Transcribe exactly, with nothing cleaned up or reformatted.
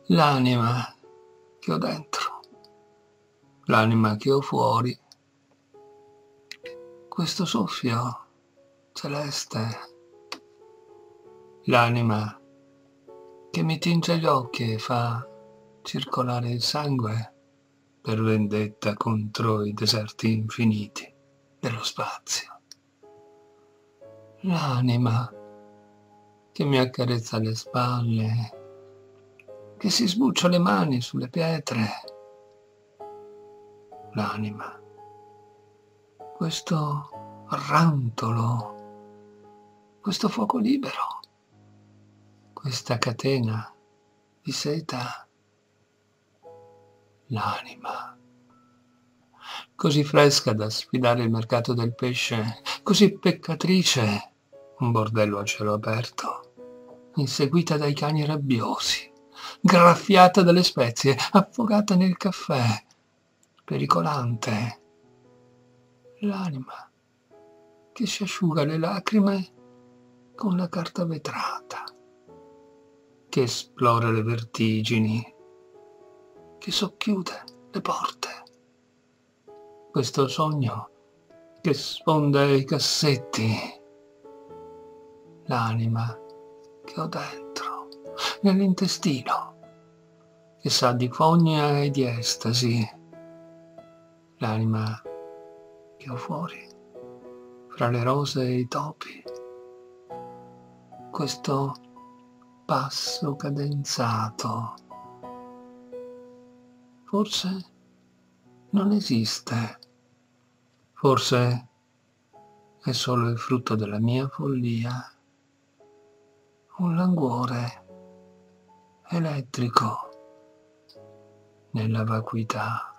l'anima che ho dentro, l'anima che ho fuori, questo soffio celeste, l'anima che mi tinge gli occhi e fa circolare il sangue per vendetta contro i deserti infiniti dello spazio. L'anima che mi accarezza le spalle, che si sbuccia le mani sulle pietre. L'anima, questo rantolo, questo fuoco libero, questa catena di seta. L'anima, così fresca da sfidare il mercato del pesce, così peccatrice, un bordello a cielo aperto, inseguita dai cani rabbiosi, graffiata dalle spezie, affogata nel caffè, pericolante. L'anima che si asciuga le lacrime con la carta vetrata, che esplora le vertigini, che socchiude le porte. Questo sogno che sfonda i cassetti. L'anima che ho dentro, nell'intestino, che sa di fogna e di estasi. L'anima che ho fuori, fra le rose e i topi. Questo passo cadenzato. Forse non esiste. Forse è solo il frutto della mia follia. Un languore elettrico nella vacuità.